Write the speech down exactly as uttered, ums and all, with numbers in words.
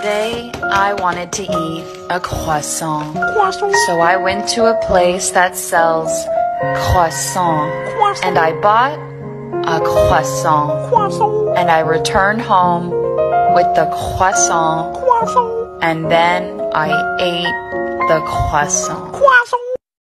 Today, I wanted to eat a croissant. Croissant. So I went to a place that sells croissant. Croissant. And I bought a croissant. Croissant. And I returned home with the croissant. Croissant. And then I ate the croissant. Croissant.